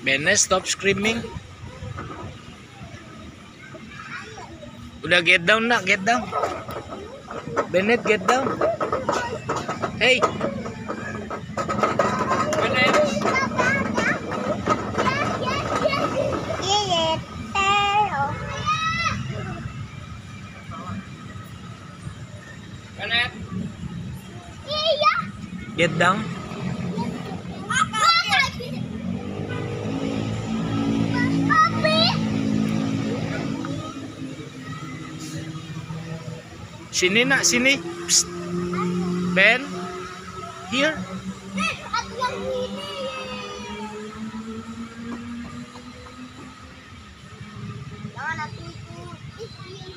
Bennett, stop screaming. Udah get down nak, get down. Bennett, get down. Hey. Bennett. Bennett. Get down. Sini nak, sini. Psst. Ben, here. Jangan aku ikut.